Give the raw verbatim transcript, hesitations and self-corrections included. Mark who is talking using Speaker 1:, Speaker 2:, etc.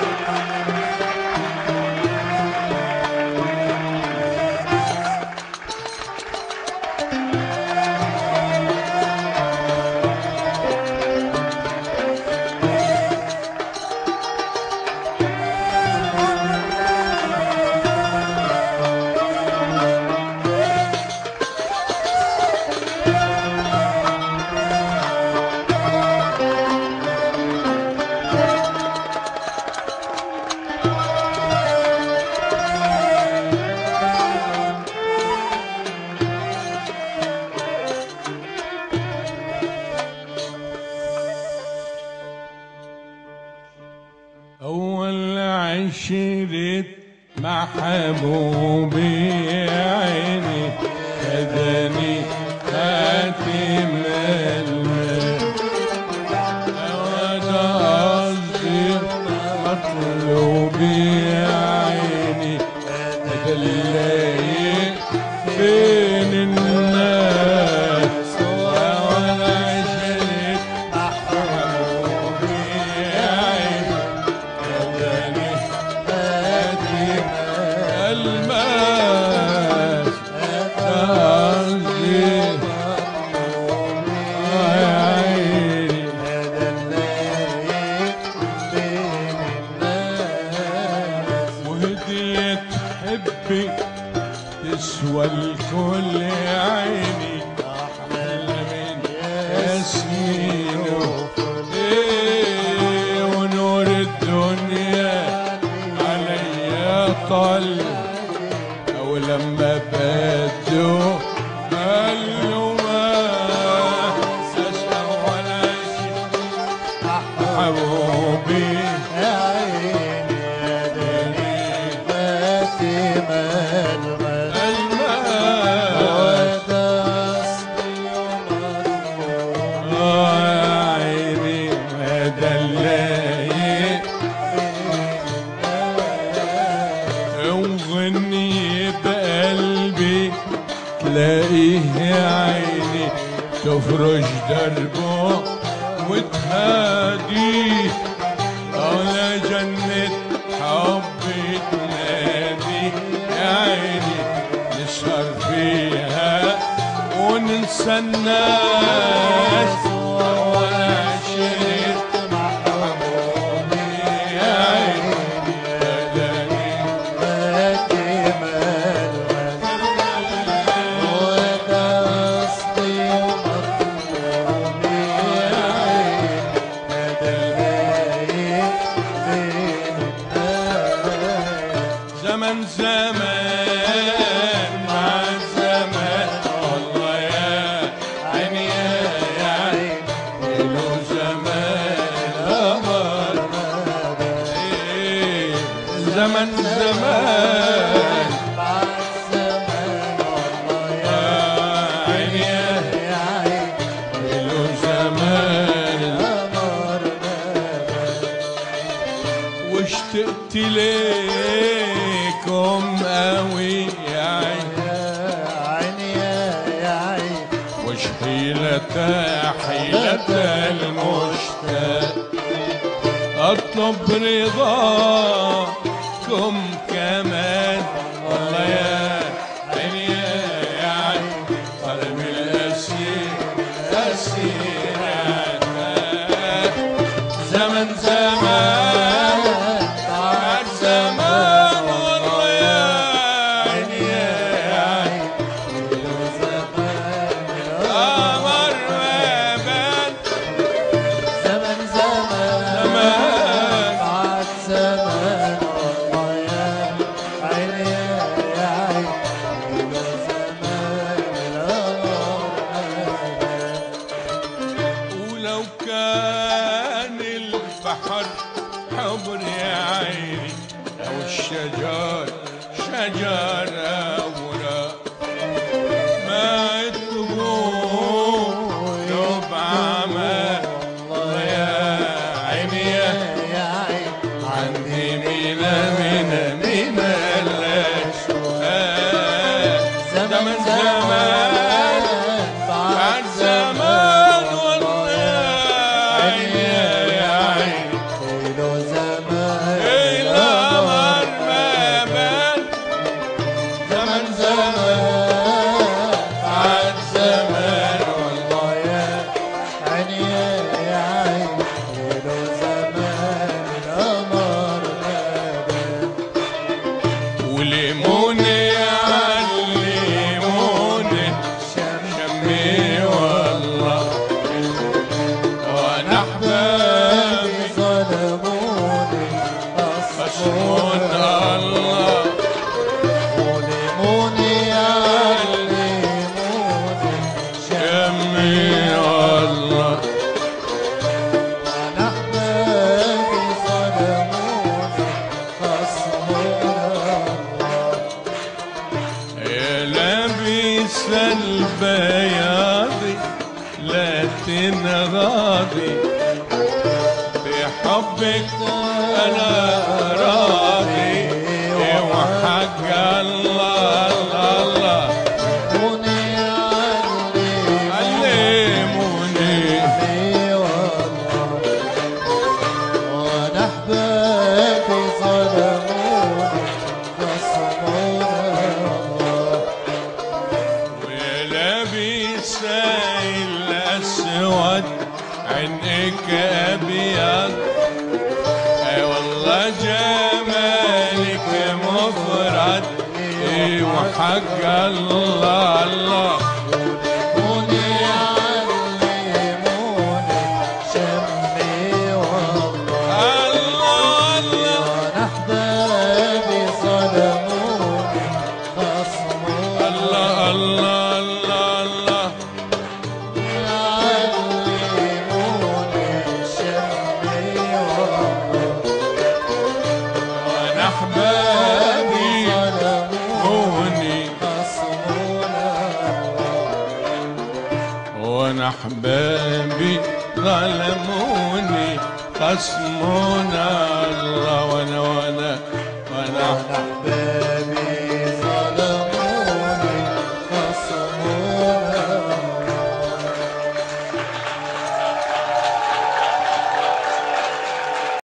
Speaker 1: أول عشرة محبوبي عيني خدني خاتم المال وأنا قصدي مطلوبي عيني أدلي بين الناس أول عشرة محبوبي عيني الماس قصدي عيني وهدية حبي تسوى الكل عيني أحلى من ياسمين إيه ونور الدنيا عليا طل أو لما بدوا قالوا ما أسمع ولا شيء حبوبي
Speaker 2: يا عيني يا دليل فاتم المال وده أصلي ومطلوب
Speaker 1: عيني هذا اللايق وغني بقلبي تلاقيه يا عيني تفرش دربه وتهاديه على جنة حب تنادي يا عيني نسهر فيها وننسى الناس ولا شيء محبوبي يا عيني يا دليل
Speaker 2: فاتم المال وده أصلي ومطلوب يا عيني يا دليل بين الناس
Speaker 1: زمن زمان مع الزمان والله يا عيني يا عيني له زمان أمر إيه زمن زمان
Speaker 2: مع الزمان والله
Speaker 1: يا عيني يا
Speaker 2: يا عيني
Speaker 1: له زمان واشتقت ليكم قوي يا عيني
Speaker 2: يا عيني يا عيني
Speaker 1: وش حيلة حيلة المشتاق اطلب رضاكم كمان والله يا عيني يا عيني قلب الاسير اسير زمن زمان بعد زمان والله يا عيني يا عيني قمر ما بان
Speaker 2: زمن زمان
Speaker 1: زمان
Speaker 2: بعد زمان والله يا عيني يا عيني زمان
Speaker 1: ولو كان البحر حبر يا عيني أو الشجر شجر أوراق ما يطلبون يبقى ما الله يا عيني يا
Speaker 2: يا عيني
Speaker 1: عندي مينا مينا مينا الأشواق زمن زمان بعد زمان والله يا عيني يا عيني
Speaker 2: له زمان
Speaker 1: راضي بحبك أنا راضي وحق الله الله الله علموني
Speaker 2: وانا احبابي ظلموني خصمونا
Speaker 1: ولابس الأسود عينك أبيض أي والله جمالك مفرد وحق الله الله
Speaker 2: علموني علموني شمي والله
Speaker 1: الله الله
Speaker 2: وانا احبابي ظلموني خصمونا
Speaker 1: الله الله الله الله
Speaker 2: علموني شمي والله
Speaker 1: وانا احبابي هوني وانا احبابي ظلموني خصمونا الله وانا وانا وانا
Speaker 2: وانا احبابي